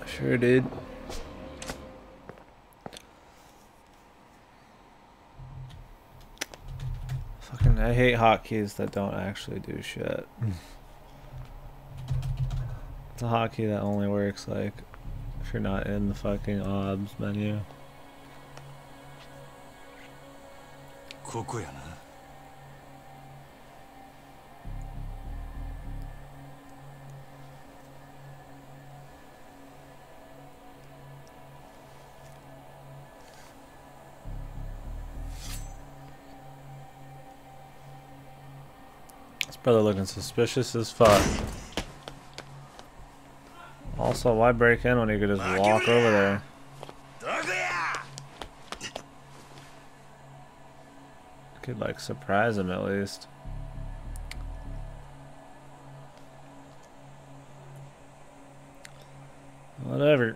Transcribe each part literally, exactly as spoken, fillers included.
Sure did. Fucking, I hate hotkeys that don't actually do shit. It's a hotkey that only works like if you're not in the fucking obs menu. ここやな。 This brother looking suspicious as fuck. Also, why break in when you could just walk over there? Could like surprise him at least. Whatever.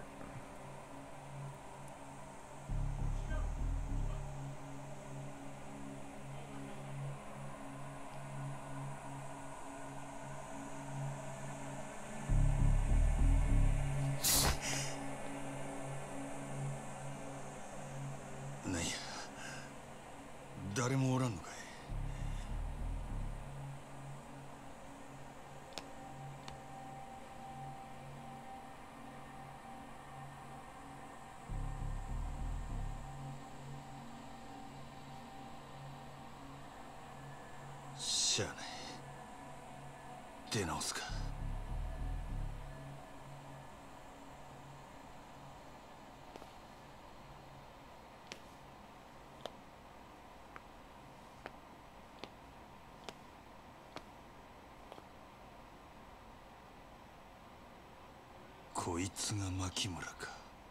こいつが牧村か。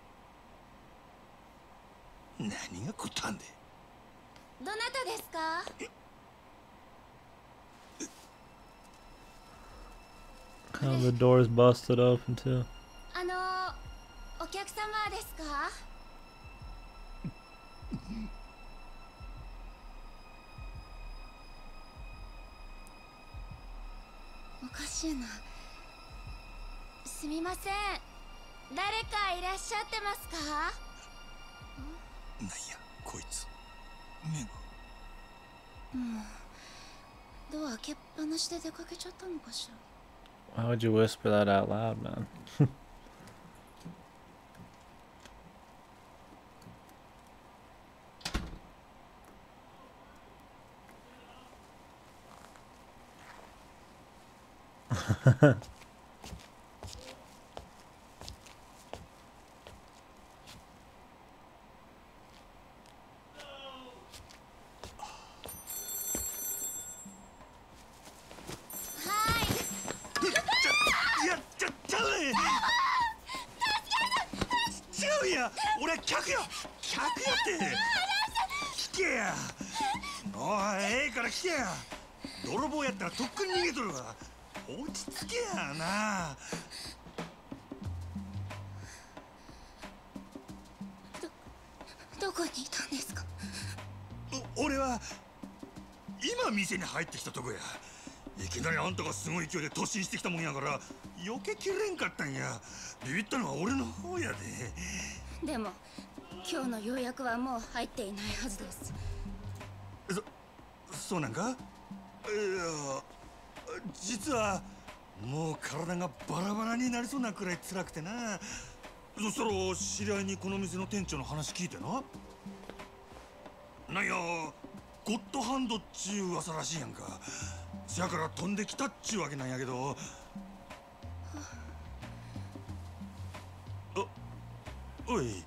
何がこったんで。 どなたですか。 Oh, the door's busted open too. あのお客様ですか。おかしいな。すみません。誰かいらっしゃってますか。 なんやこいつ。目が。 もうドア開けっぱなしで出かけちゃったのかしら。 Why would you whisper that out loud, man? 俺は今店に入ってきたとこや。いきなりあんたがすごい勢いで突進してきたもんやから避けきれんかったんや。ビビったのは俺の方やで。 でも今日の予約はもう入っていないはずです。 そ、そうなんか。いや実はもう体がバラバラになりそうなくらい辛くてな。そしたら知り合いにこの店の店長の話聞いてな。なんやゴッドハンドっちゅう噂らしいやんか。せやから飛んできたっちゅうわけなんやけど。あ、おい。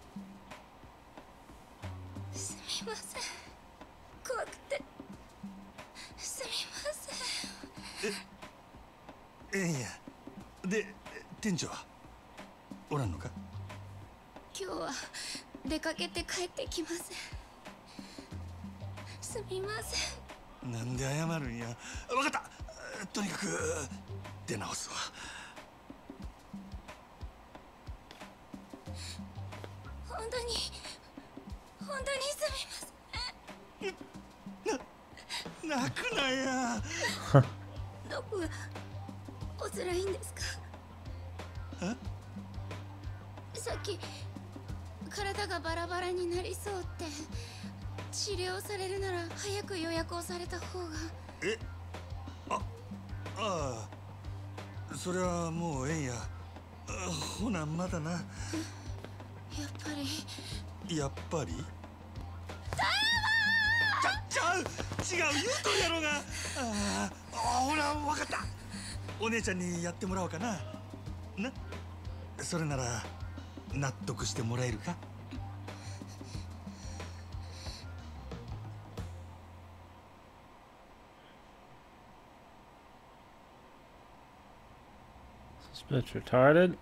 すみません。怖くて。すみません。 え、ええんや。で、店長はおらんのか。 今日は出かけて帰ってきません。すみません。なんで謝るんや。わかった。とにかく出直すわ。 本当に本当にすみません。な、泣くなや。 どこがお辛いんですか。 え？ さっき体がバラバラになりそうって治療されるなら早く予約をされた方が。 え、あ、ああ、それはもうええんや。ほなまだな。やっぱりやっぱりちゃちゃう違う言うとるやろが。ああ、ほら分かった。お姉ちゃんにやってもらおうかな。な、それなら納得してもらえるか。 This bitch retarded.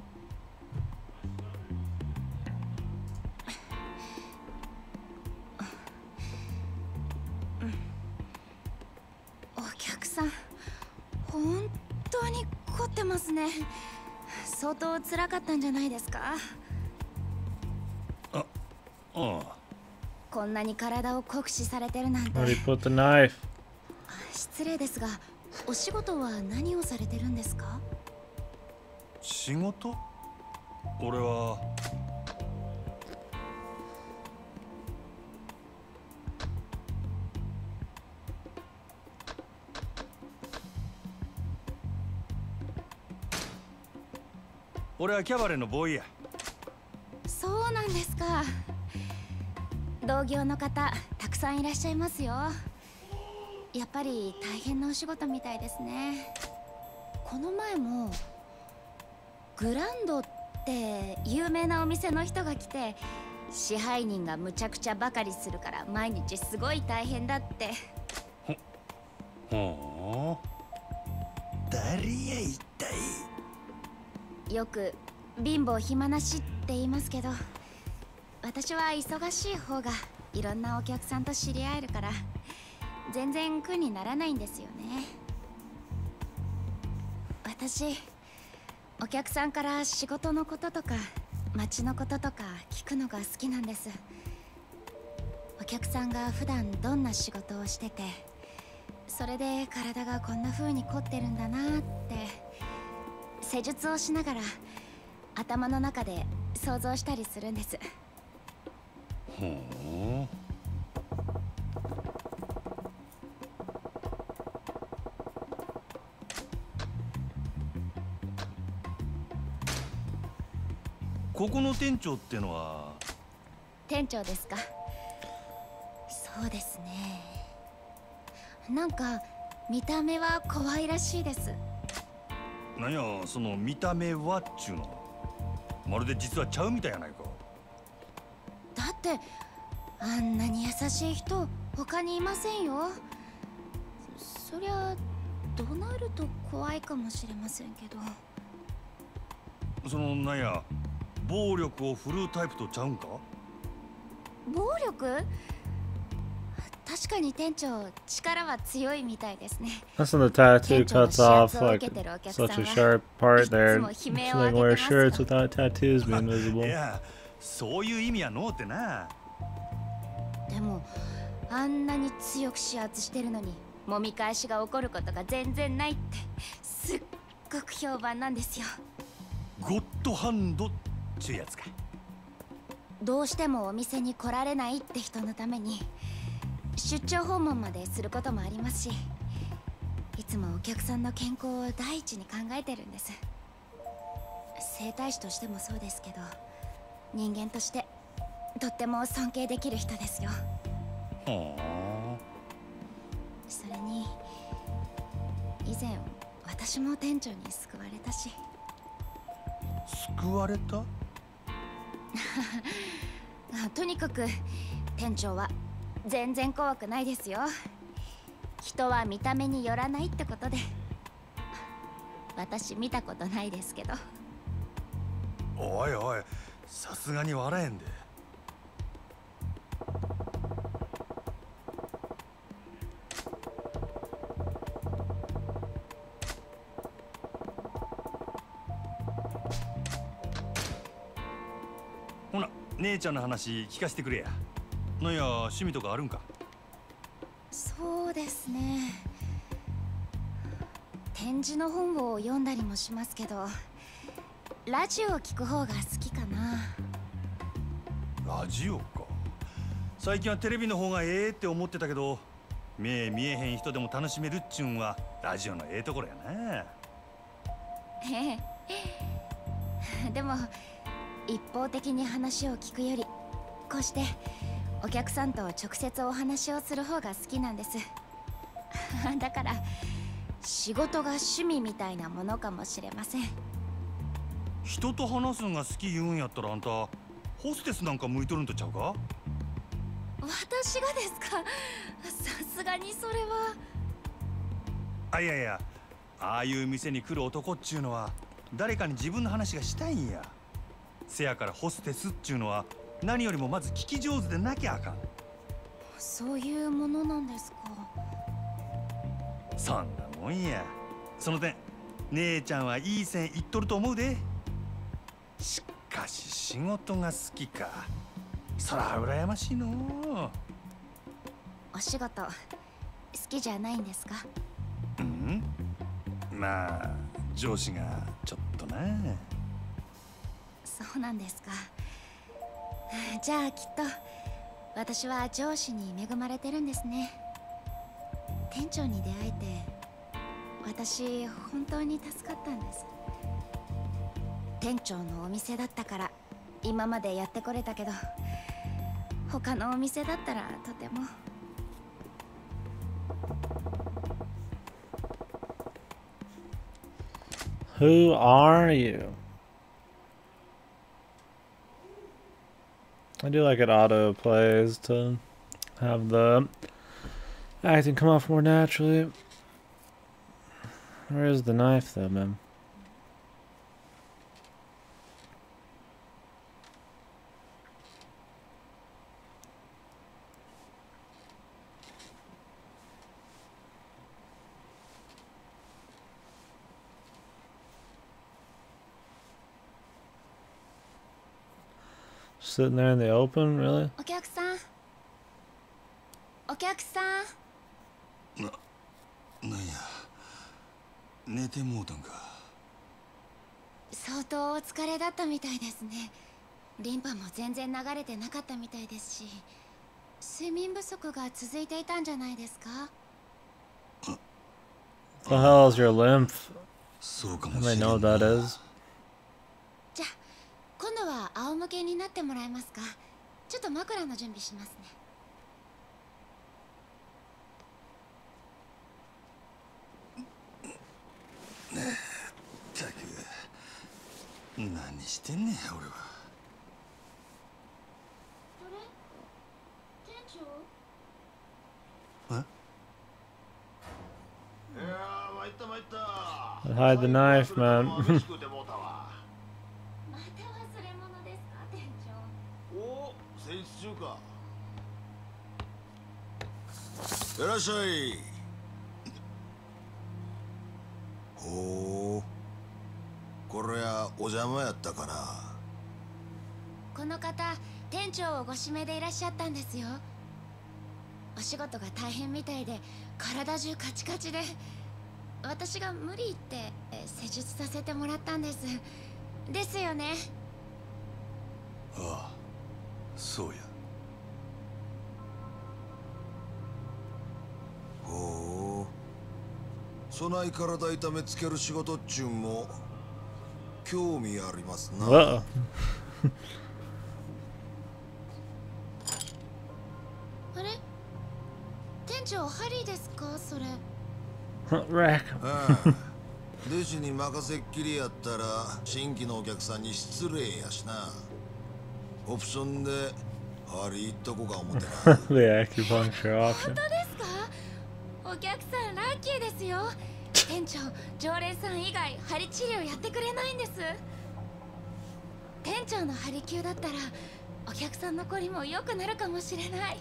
お客さん、本当に凝ってますね。相当辛かったんじゃないですか。 あ、ああ。 こんなに体を酷使されてるなんて。 Already put the knife. 失礼ですが、お仕事は何をされてるんですか？ 仕事？俺は俺はキャバレーのボーイや。 そうなんですか。同業の方たくさんいらっしゃいますよ。やっぱり大変なお仕事みたいですね。この前もグランドって有名なお店の人が来て、支配人がむちゃくちゃばかりするから毎日すごい大変だって。 ほほう、誰や一体。 よく貧乏暇なしって言いますけど、私は忙しい方がいろんなお客さんと知り合えるから全然苦にならないんですよね。私お客さんから仕事のこととか街のこととか聞くのが好きなんです。お客さんが普段どんな仕事をしてて、それで体がこんな風に凝ってるんだなって施術をしながら頭の中で想像したりするんです。 ほう。ここの店長ってのは？ 店長ですか？そうですね。なんか見た目は可愛らしいです。 なんやその見た目はっちゅうの。まるで実はちゃうみたいやないか。 だってあんなに優しい人他にいませんよ。そりゃ怒鳴ると怖いかもしれませんけど。 そのなんや暴力を振るうタイプとちゃうんか？ 暴力？確かに店長力は強いみたいですね。 That's when the tattoo cuts off like such a sharp part there. So they can wear shirts without tattoos being visible. いや、そういう意味やのうってな。 でもあんなに強く指圧してるのに揉み返しが起こることが全然ないってすっごく評判なんですよ。 ゴッドハンドっちゅうやつか。 どうしてもお店に来られないって人のために出張訪問まですることもありますし、いつもお客さんの健康を第一に考えてるんです。整体師としてもそうですけど、人間としてとっても尊敬できる人ですよ。 はあ。 それに以前私も店長に救われたし。 救われた？ とにかく店長は全然怖くないですよ。人は見た目によらないってことで。私見たことないですけど。 おいおい、さすがに笑えんで。ほな、姉ちゃんの話聞かせてくれや。なんや趣味とかあるんか？ そうですね。展示の本を読んだりもしますけど、 ラジオを聞く方が好きかな。 ラジオか。最近はテレビの方がええって思ってたけど、目見えへん人でも楽しめるっちゅうんはラジオのええところやな。 ええ。でも一方的に話を聞くより、こうしてお客さんと直接お話をする方が好きなんです。だから仕事が趣味みたいなものかもしれません。 人と話すのが好き言うんやったら、あんたホステスなんか向いとるんとちゃうか？ 私がですか？さすがにそれは。 あ、いやいや、ああいう店に来る男っちゅうのは誰かに自分の話がしたいんや。せやからホステスっちゅうのは何よりもまず聞き上手でなきゃあかん。 そういうものなんですか？ そんなもんや。その点姉ちゃんはいい線いっとると思うで。しかし仕事が好きか、そら羨ましいのう。 お仕事好きじゃないんですか？ うん、まあ上司がちょっとな。 そうなんですか。じゃあきっと私は上司に恵まれてるんですね。店長に出会えて私本当に助かったんです。店長のお店だったから今までやってこれたけど、他のお店だったらとても。 Who are you? I do like it auto plays to have the acting come off more naturally. Where is the knife though, man? Sitting there in the open, really? お客さん、お客さん。 な、なんや、寝てもうたんか。 相当お疲れだったみたいですね。リンパも全然流れてなかったみたいですし、睡眠不足が続いていたんじゃないですか？ The hell is your lymph? そうか I もしれ may ん know な。 what that is. じゃあ今度は仰向けになってもらえますか？ちょっと枕の準備しますね。 ったく何してんねん俺は。 あれ？店長？ え？ いやー、参った参った。 Hide the knife, man. また忘れ物ですか、店長？ お、戦術中か。いらっしゃい。ほう、これはお邪魔やったかな。 この方、店長をご指名でいらっしゃったんですよ。お仕事が大変みたいで体中カチカチで、私が無理言って施術させてもらったんです。ですよね？ ああ、そうや。 ほう、そない体痛めつける仕事っちゅうんも興味ありますな。 Uh-oh. あれ？店長ハリーですか、それ？ Rack. ああ、弟子に任せっきりやったら新規のお客さんに失礼やしな。オプションでハリーっとこか思ってな。 The acupuncture 本 option. 当ですか？お客さんラッキーですよ。店長、常連さん以外ハリ治療やってくれないんです。店長のハリ級だったらお客さんのこりも良くなるかもしれない。ん？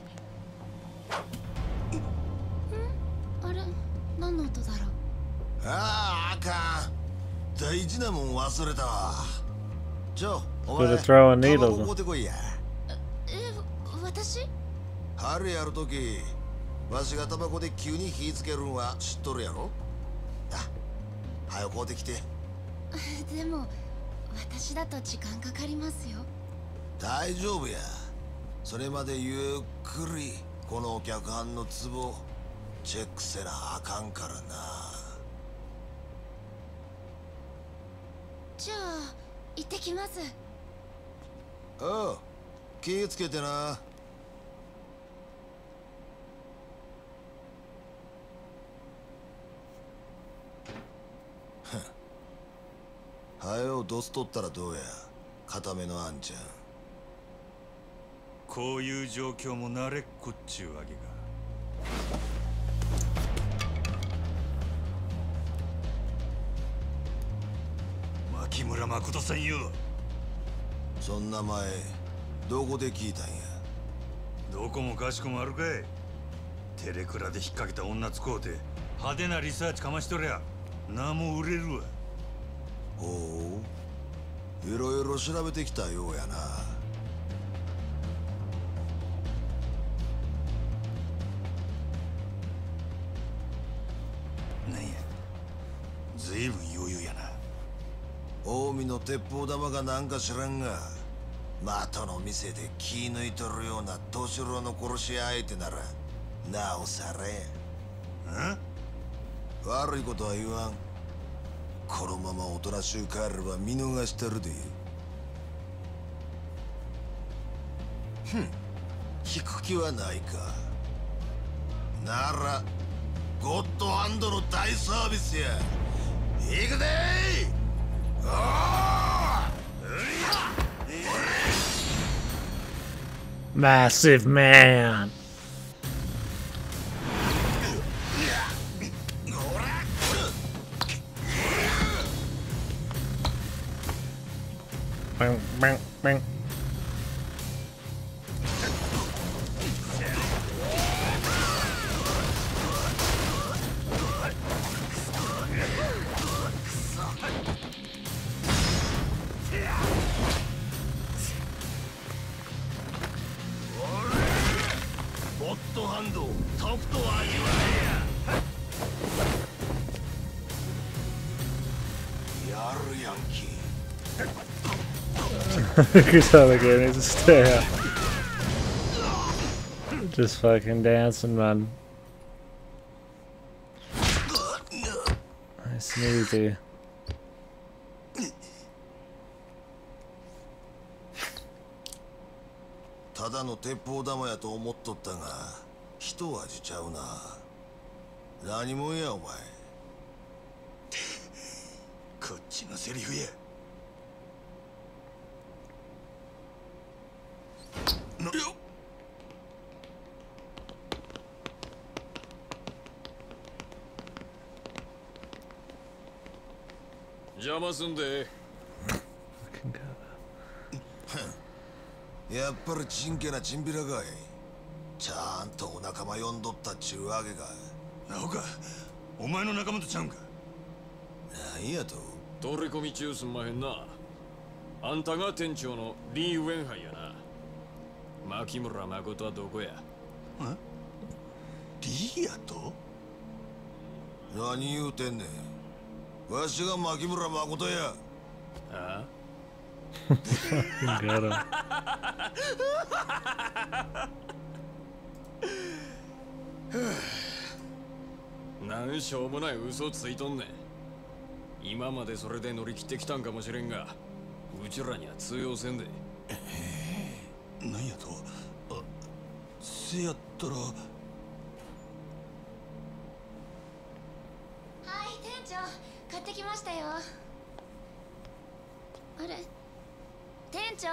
あれ、何の音だろう？ ああ、あかん。大事なもん忘れたわ。ちょ、お Good 前 to throw in タバ needles. コ買うてこいや。 え、私？ 春やるときわしがタバコで急に火つけるんは知っとるやろ。あ、早く買うてきて。 でも私だと時間かかりますよ。 大丈夫や。それまでゆっくりこの客班の壺チェックせなあかんからな。 じゃあ行ってきます。 ああ、気ぃつけてな。はよドス取ったらどうや、固めのあんちゃん。 こういう状況も慣れっこっちゅうわけか。牧村誠さんよ。 そんな前どこで聞いたんや。 どこもかしこもあるかい。テレクラで引っ掛けた女使うて派手なリサーチかましとりゃ名も売れるわ。 ほう、いろいろ調べてきたようやな。 なんや、ずいぶん余裕やな。 近江の鉄砲玉がなんか知らんが、的の店で気抜いとるような年郎の殺し屋相手ならなおさらや。悪いことは言わん。このままおとなしゅう帰れば見逃してるで。ふん、引く気はないか。ならゴッドハンドの大サービスや。行くでー。ああ、 Massive man. Bang, bang, bang. Look how the game needs to stay up. Just fucking dancing, man. Nice and easy. ただの鉄砲玉やと思っとったが、一味ちゃうな。何もんやお前。 こっちのセリフや。なよっ。 邪魔すんで。 やっぱりちんけなチンピラかい。ちゃんとお仲間呼んどったっちゅうわけか。 なおか、お前の仲間とちゃうんか。 なんやと。 取り込み中すんまへんな。あんたが店長のリー・ウェンハイやな。牧村誠はどこや。 え、リーやと。 何言うてんねん。わしが牧村誠や。 ああ Got him. なんしょうもない嘘ついとんねん。今までそれで乗り切ってきたんかもしれんが、うちらには通用せんで。 なんやと。あ、せやったら。はい店長、買ってきましたよ。あれ、店長。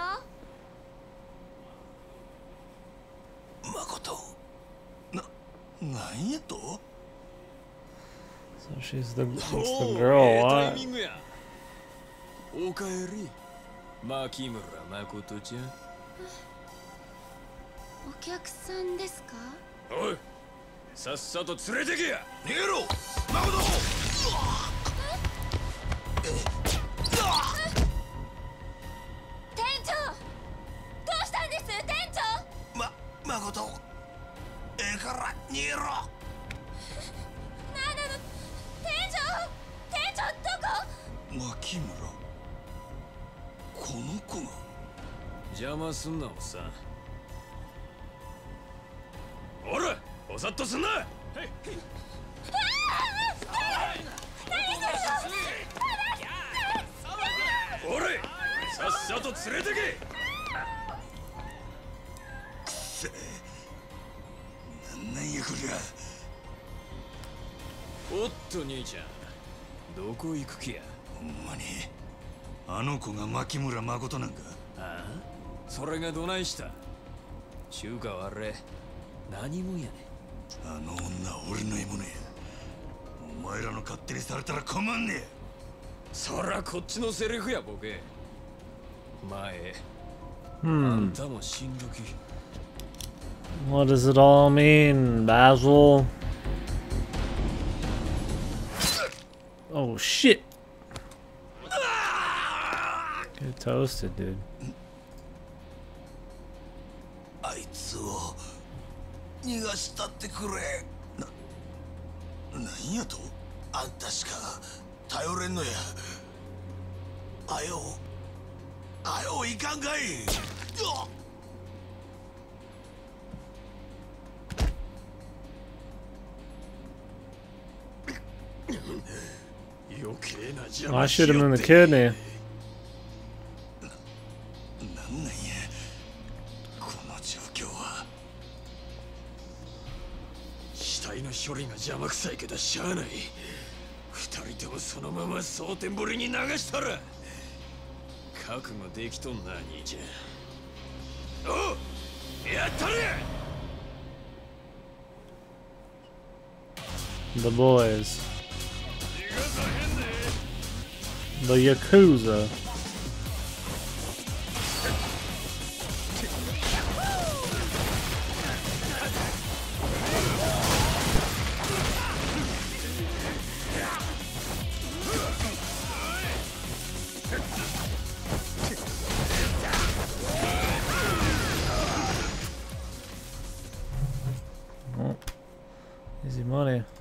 誠。な、なんやと。 So she's the, it's the おう、 girl, ええタイ what? ミングや。おかえり、牧村誠ちゃん。 お客さんですか。 おい、さっさと連れてけや。 逃げろ誠。 店長、どうしたんです店長。 ま、誠。ええから逃げろ。 なんなの店長。店長どこ。 牧村。 邪魔すんなおっさん。おら、おさっとすんな。おれ、さっさと連れてけ。 くせえ、なんなんやこりゃ。 おっと兄ちゃん、どこ行く気や。 ほんまにあの子が牧村誠なんか。 ああ、それがどないした。中華はあれ何もんやね。 あの女は俺の獲物や。お前らの勝手にされたら困んねえ。 そらこっちのセリフやボケ。前、あ Hmm. んたも死んどき。 What does it all mean, Basil? Oh shit! Get toasted, dude. あいつを逃がしたってくれ。 なんやと。 あんたしか頼れんのや。あよあよいかんかい。よっ。 余計な邪 I 魔 shoot し him よ in っ the て。 kidney. なんなんやこの状況は。 死体の処理が邪魔くさいけどしゃあない。二人ともそのまま蒼天堀に流したら。覚悟できとんな兄ちゃん。おう、やったれ。 The boys. The Yakuza. Oh, easy money.